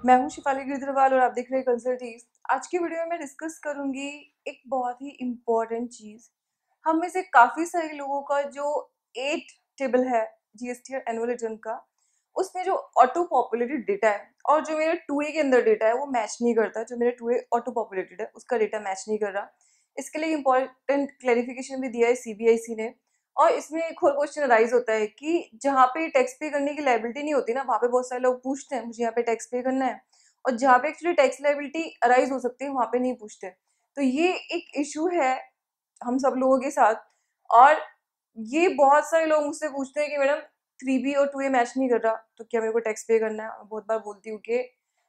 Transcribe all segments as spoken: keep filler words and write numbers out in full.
मैं हूं शिफाली गिरधरवाल और आप देख रहे हैं कंसल्टीज। आज की वीडियो में मैं डिस्कस करूंगी एक बहुत ही इम्पोर्टेंट चीज। हम में से काफी सारे लोगों का जो एट टेबल है जीएसटीआर एनुअल रिटर्न का, उसमें जो ऑटो पॉपुलेटेड डेटा है और जो मेरे टू ए के अंदर डेटा है वो मैच नहीं करता। जो मेरे टू ए ऑटो पॉपुलेटेड है उसका डेटा मैच नहीं कर रहा। इसके लिए इम्पोर्टेंट क्लैरिफिकेशन भी दिया है सीबीआईसी ने। और इसमें एक और क्वेश्चन राइज होता है कि जहाँ पे टैक्स पे करने की लाइबिलिटी नहीं होती ना, वहाँ पे बहुत सारे लोग पूछते हैं मुझे यहाँ पे टैक्स पे करना है, और जहाँ पे एक्चुअली टैक्स लाइबिलिटी अराइज हो सकती है वहाँ पे नहीं पूछते। तो ये एक इशू है हम सब लोगों के साथ। और ये बहुत सारे लोग मुझसे पूछते हैं कि मैडम थ्री बी और टू ए मैच नहीं कर रहा तो क्या मेरे को टैक्स पे करना है। मैं बहुत बार बोलती हूँ कि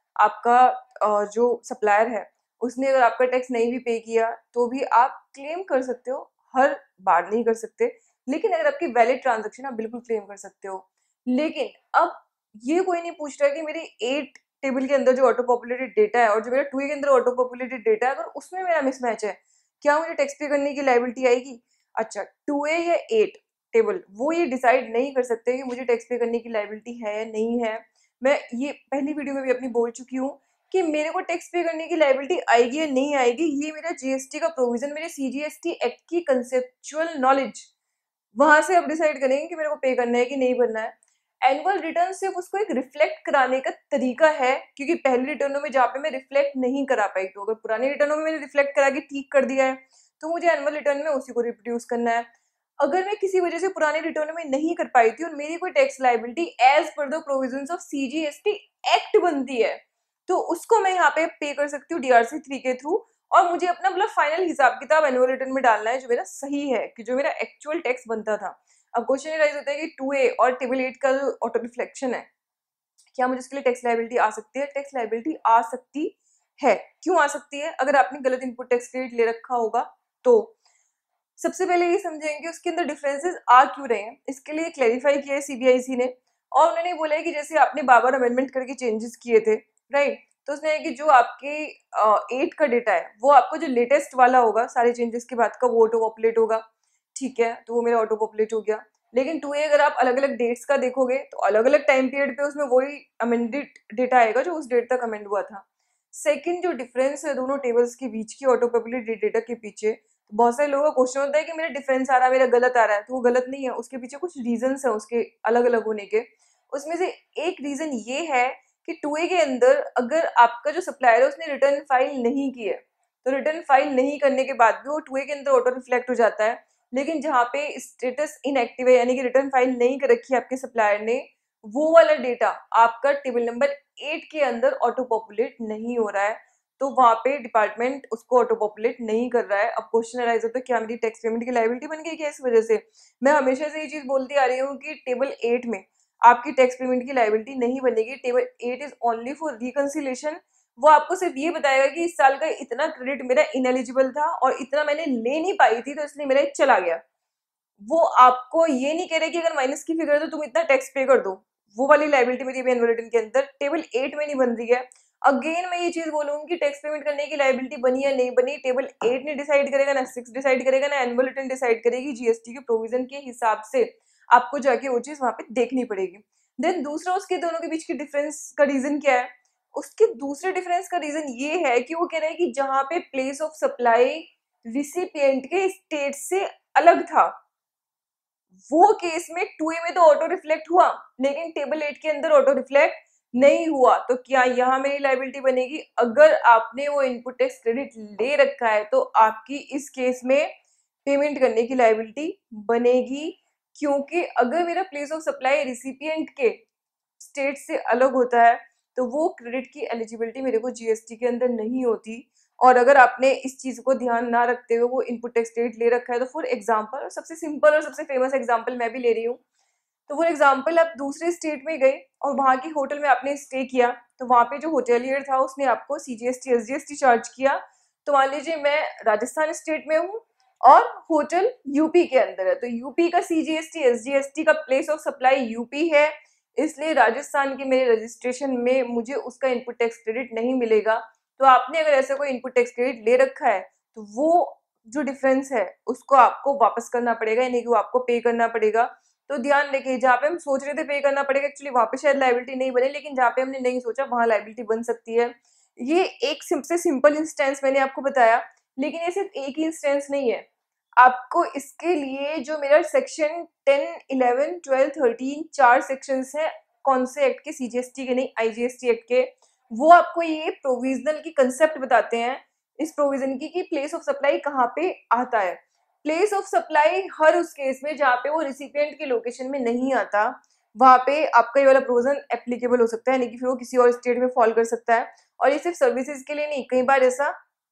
आपका जो सप्लायर है उसने अगर आपका टैक्स नहीं भी पे किया तो भी आप क्लेम कर सकते हो, हर बार नहीं कर सकते, लेकिन अगर आपकी वैलिड ट्रांजैक्शन आप बिल्कुल क्लेम कर सकते हो। लेकिन अब ये कोई नहीं पूछ रहा है कि मेरे एट टेबल के अंदर जो ऑटो पॉपुलेटेड डेटा है और जो मेरा टू ए के अंदर ऑटो पॉपुलेटेड डेटा है, अगर उसमें मेरा मिसमैच है क्या मुझे टैक्स पे करने की लायबिलिटी आएगी। अच्छा, टू ए या एट टेबल वो ये डिसाइड नहीं कर सकते कि मुझे टैक्स पे करने की लायबिलिटी है या नहीं है। मैं ये पहली वीडियो में भी अपनी बोल चुकी हूँ कि मेरे को टैक्स पे करने की लायबिलिटी आएगी या नहीं आएगी, ये मेरा जीएसटी का प्रोविजन, मेरे सीजीएसटी एक्ट की कंसेप्चुअल नॉलेज, वहां से आप डिसाइड करेंगे कि मेरे को पे करना है कि नहीं करना है। एनुअल रिटर्न सिर्फ उसको एक रिफ्लेक्ट कराने का तरीका है, क्योंकि पहली रिटर्नों में जहाँ पे मैं रिफ्लेक्ट नहीं करा पाई, तो अगर पुरानी रिटर्नों में मैंने रिफ्लेक्ट करा के ठीक कर दिया है तो मुझे एनुअल रिटर्न में उसी को रिप्रोड्यूस करना है। अगर मैं किसी वजह से पुरानी रिटर्न में नहीं कर पाई थी और मेरी कोई tax liability as per the provisions of CGST act बनती है तो उसको मैं यहाँ पे पे कर सकती हूँ डीआरसी थ्री के थ्रू। और मुझे अपना मतलब फाइनल हिसाब किताब एनुअल रिटर्न में डालना है जो मेरा सही है, कि जो मेरा एक्चुअल टैक्स बनता था। अब क्वेश्चन राइज होता है कि टू ए और टेबल एट का जो ऑटो रिफ्लेक्शन है, क्या मुझे इसके लिए टैक्स लायबिलिटी आ सकती है। टैक्स लायबिलिटी आ सकती है। क्यों आ सकती है? अगर आपने गलत इनपुट टैक्स क्रेडिट ले रखा होगा तो सबसे पहले ये समझेंगे उसके अंदर डिफरेंसेस आ क्यों रहे हैं। इसके लिए क्लैरिफाई किया है सीबीआईसी ने, और उन्होंने बोला है कि जैसे आपने बार बार अमेंडमेंट करके चेंजेस किए थे, राइट, तो उसने कि जो आपके एट का डेटा है वो आपको जो लेटेस्ट वाला होगा सारे चेंजेस के बाद का वो ऑटो पॉपुलेट होगा। ठीक है, तो वो मेरा ऑटो पॉपुलेट हो गया। लेकिन टू ए अगर आप अलग अलग डेट्स का देखोगे तो अलग अलग टाइम पीरियड पे उसमें वही अमेंडेड डेटा आएगा जो उस डेट तक अमेंड हुआ था। सेकंड जो डिफरेंस है दोनों टेबल्स के बीच की ऑटो पॉपुलेटेड डेटा के पीछे, तो बहुत सारे लोगों का क्वेश्चन होता है कि मेरा डिफरेंस आ रहा है, मेरा गलत आ रहा है, तो वो गलत नहीं है, उसके पीछे कुछ रीजंस है उसके अलग अलग होने के। उसमें से एक रीजन ये है कि टू ए के अंदर अगर आपका जो सप्लायर है उसने रिटर्न फाइल नहीं की है तो रिटर्न फाइल नहीं करने के बाद भी वो टू ए के अंदर ऑटो रिफ्लेक्ट हो जाता है। लेकिन जहाँ पे स्टेटस इनएक्टिव है यानी कि रिटर्न फाइल नहीं कर रखी है आपके सप्लायर ने, वो वाला डेटा आपका टेबल नंबर एट के अंदर ऑटो पॉपुलेट नहीं हो रहा है, तो वहां पे डिपार्टमेंट उसको ऑटो पॉपुलेट नहीं कर रहा है। अब क्वेश्चन अराइज होता है क्या मेरी टैक्स पेमेंट की लायबिलिटी बन गई क्या इस वजह से। मैं हमेशा से ये चीज बोलती आ रही हूँ कि टेबल एट में आपकी टैक्स पेमेंट की लायबिलिटी नहीं बनेगी। Table eight is only for reconciliation. वो आपको सिर्फ ये बताएगा कि इस साल का इतना क्रेडिट मेरा इनएलिजिबल था और इतना मैंने ले नहीं पाई थी तो इसलिए मेरा चला गया। वो आपको ये नहीं कह रहे कि अगर माइनस की फिगर है तो तुम इतना टैक्स पे कर दो। वो वाली लायबिलिटी मेरी एनुअल रिटर्न के अंदर टेबल एट में नहीं बन रही है। अगेन मैं ये चीज बोलूंगी कि टैक्स पेमेंट करने की लायबिलिटी बनी या नहीं बनी टेबल एट ने डिसाइड करेगा, ना सिक्स डिसाइड करेगा, ना एनुअल रिटर्न डिसाइड करेगी। जीएसटी के प्रोविजन के हिसाब से आपको जाके वो चीज वहां पे देखनी पड़ेगी। देन दूसरा उसके दोनों के बीच की डिफरेंस का रीजन क्या है? उसके दूसरे डिफरेंस का रीजन ये है कि वो कह रहे हैं कि जहां पे प्लेस ऑफ सप्लाई रिसिपिएंट के स्टेट से अलग था, वो केस में टू ए में तो ऑटो रिफ्लेक्ट हुआ लेकिन टेबल एट के अंदर ऑटो रिफ्लेक्ट नहीं हुआ। तो क्या यहाँ मेरी लायबिलिटी बनेगी? अगर आपने वो इनपुट टैक्स क्रेडिट ले रखा है तो आपकी इस केस में पेमेंट करने की लायबिलिटी बनेगी, क्योंकि अगर मेरा प्लेस ऑफ सप्लाई रिसिपिएंट के स्टेट से अलग होता है तो वो क्रेडिट की एलिजिबिलिटी मेरे को जीएसटी के अंदर नहीं होती। और अगर आपने इस चीज को ध्यान ना रखते हुए वो इनपुट टैक्स क्रेडिट ले रखा है तो फॉर एग्जांपल, और सबसे सिंपल और सबसे फेमस एग्जांपल मैं भी ले रही हूँ, तो फॉर एग्जांपल आप दूसरे स्टेट में गए और वहां की होटल में आपने स्टे किया, तो वहां पे जो होटेलियर था उसने आपको सीजीएसटी एसजीएसटी चार्ज किया। तो मान लीजिए मैं राजस्थान स्टेट में हूँ और होटल यूपी के अंदर है, तो यूपी का सीजीएसटी एसजीएसटी का प्लेस ऑफ सप्लाई यूपी है, इसलिए राजस्थान के मेरे रजिस्ट्रेशन में मुझे उसका इनपुट टैक्स क्रेडिट नहीं मिलेगा। तो आपने अगर ऐसा कोई इनपुट टैक्स क्रेडिट ले रखा है तो वो जो डिफरेंस है उसको आपको वापस करना पड़ेगा, यानी कि वो आपको पे करना पड़ेगा। तो ध्यान रखिए, जहाँ पे हम सोच रहे थे पे करना पड़ेगा, एक्चुअली वहाँ पे शायद लायबिलिटी नहीं बने, लेकिन जहाँ पे हमने नहीं सोचा वहाँ लायबिलिटी बन सकती है। ये एक सबसे सिंपल इंस्टेंस मैंने आपको बताया, लेकिन ये सिर्फ एक ही इंस्टेंस नहीं है। आपको इसके लिए जो मेरा section ten, eleven, twelve, thirteen चार सेक्शंस हैं कौन से एक्ट के, सीजीएसटी के नहीं, आईजीएसटी एक्ट के, वो आपको ये प्रोविजनल की कंसेप्ट बताते हैं इस प्रोविजन की कि प्लेस ऑफ सप्लाई कहाँ पे आता है। प्लेस ऑफ सप्लाई हर उस केस में जहाँ पे वो रिसिपिएंट के लोकेशन में नहीं आता, वहाँ पे आपका ये वाला प्रोविजन एप्लीकेबल हो सकता है, यानी कि फिर वो किसी और स्टेट में फॉल कर सकता है। और ये सिर्फ सर्विसेज के लिए नहीं, कई बार ऐसा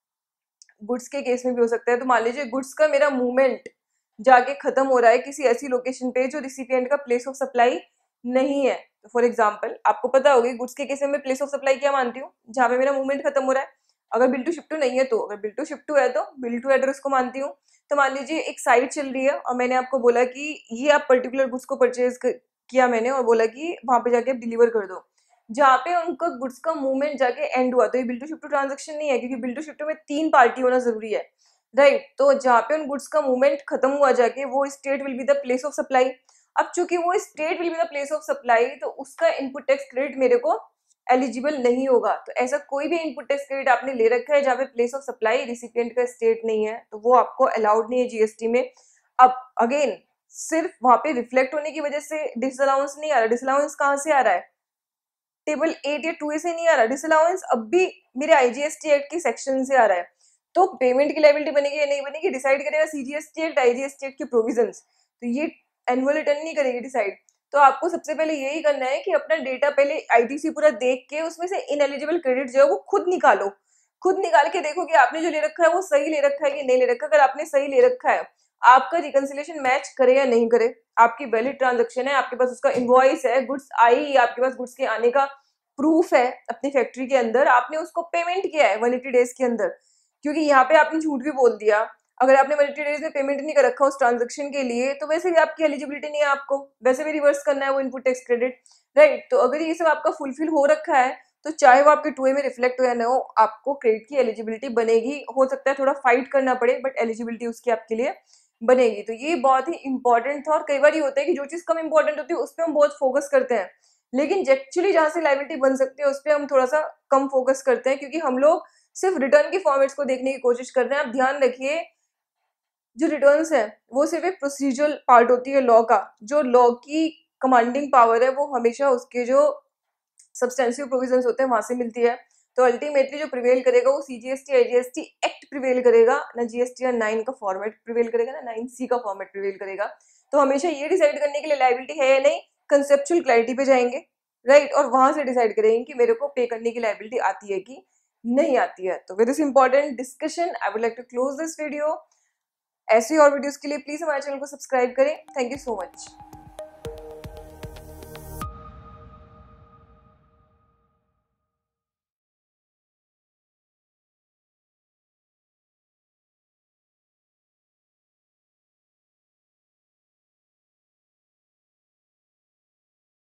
गुड्स के केस में भी हो सकता है। तो मान लीजिए गुड्स का मेरा मूवमेंट जाके खत्म हो रहा है किसी ऐसी लोकेशन पे जो रिसिपिएंट का प्लेस ऑफ सप्लाई नहीं है। तो फॉर एग्जांपल आपको पता होगी गुड्स के केस में मैं प्लेस ऑफ सप्लाई क्या मानती हूँ, जहाँ पे मेरा मूवमेंट खत्म हो रहा है। अगर बिल टू शिप टू नहीं है तो, अगर बिल टू शिप टू है तो बिल टू एड्रेस को मानती हूँ। तो मान लीजिए एक साइट चल रही है और मैंने आपको बोला कि ये आप पर्टिकुलर गुड्स को परचेज किया मैंने, और बोला कि वहां पे जाके आप डिलीवर कर दो। जहाँ पे उनका गुड्स का मूवमेंट जाके एंड हुआ, तो ये bill to ship to transaction नहीं है, क्योंकि बिल टू शिप टू में तीन पार्टी होना जरूरी है, राइट। तो जहाँ पे उन गुड्स का मूवमेंट खत्म हुआ जाके, वो state will be the place of supply. अब चूंकि वो state will be the place of supply, तो उसका इनपुट टैक्स क्रेडिट मेरे को एलिजिबल नहीं होगा। तो ऐसा कोई भी इनपुट टैक्स क्रेडिट आपने ले रखा है जहाँ पे प्लेस ऑफ सप्लाई रिसिपिएंट का स्टेट नहीं है, तो वो आपको अलाउड नहीं है जीएसटी में। अब अगेन सिर्फ वहां पे रिफ्लेक्ट होने की वजह से डिसअलाउंस नहीं आ रहा। डिसअलाउंस कहाँ से आ रहा है? टेबल एट या टू ए से नहीं आ रहा डिसअलाउंस, अब भी मेरे आईजीएसटी एक्ट की सेक्शन से आ रहा है। तो पेमेंट की लायबिलिटी बनेगी या नहीं बनेगी, डिसाइड करेगा सीजीएसटी एक्ट, आईजीएसटी एक्ट के प्रोविजंस। तो ये एनुअल रिटर्न नहीं करेगी डिसाइड। तो आपको सबसे पहले यही करना है कि अपना डेटा पहले आईटीसी पूरा देख के उसमें से इनएलिजिबल क्रेडिट जो है वो खुद निकालो। खुद निकाल के देखो कि आपने जो ले रखा है वो सही ले रखा है कि नहीं ले रखा। अगर आपने सही ले रखा है, आपका रिकंसिलिएशन मैच करे या नहीं करे, आपकी वैलिड ट्रांजैक्शन है, आपके पास उसका इनवॉइस है, गुड्स आई, आपके पास गुड्स के आने का प्रूफ है अपनी फैक्ट्री के अंदर, आपने उसको पेमेंट किया है वन एटी डेज के अंदर। क्योंकि यहाँ पे आपने झूठ भी बोल दिया, अगर आपने वन एटी डेज में पेमेंट नहीं कर रखा उस ट्रांजेक्शन के लिए, तो वैसे भी आपकी एलिजिबिलिटी नहीं है, आपको वैसे भी रिवर्स करना है वो इनपुट टैक्स क्रेडिट, राइट। तो अगर ये सब आपका फुलफिल हो रखा है, तो चाहे वो आपके टू ए में रिफ्लेक्ट हो या ना हो, आपको क्रेडिट की एलिजिबिलिटी बनेगी। हो सकता है थोड़ा फाइट करना पड़े, बट एलिजिबिलिटी उसकी आपके लिए बनेगी। तो ये बहुत ही इंपॉर्टेंट था। और कई बार ये होता है कि जो चीज कम इंपॉर्टेंट होती है उस पर हम बहुत फोकस करते हैं, लेकिन एक्चुअली जहां से लायबिलिटी बन सकती है उस पर हम थोड़ा सा कम फोकस करते हैं, क्योंकि हम लोग सिर्फ रिटर्न के फॉर्मेट्स को देखने की कोशिश कर रहे हैं। आप ध्यान रखिए, जो रिटर्न्स है वो सिर्फ एक प्रोसीजरल पार्ट होती है लॉ का। जो लॉ की कमांडिंग पावर है वो हमेशा उसके जो सब्सटेंसिव प्रोविजंस होते हैं वहां से मिलती है। तो अल्टीमेटली जो प्रिवेल करेगा वो सीजीएसटी आईजीएसटी एक्ट प्रिवेल करेगा, ना जीएसटीआर नाइन का फॉर्मेट प्रिवेल करेगा, ना नाइन सी का फॉर्मेट प्रिवेल करेगा। तो हमेशा ये डिसाइड करने के लिए लायबिलिटी है या नहीं, कंसेप्चुअल क्लैरिटी पे जाएंगे, राइट, और वहां से डिसाइड करेंगे कि मेरे को पे करने की लायबिलिटी आती है कि नहीं आती है। तो with this important discussion I would like to close this video. ऐसे और वीडियोस के लिए प्लीज हमारे चैनल को सब्सक्राइब करें। Thank you so much.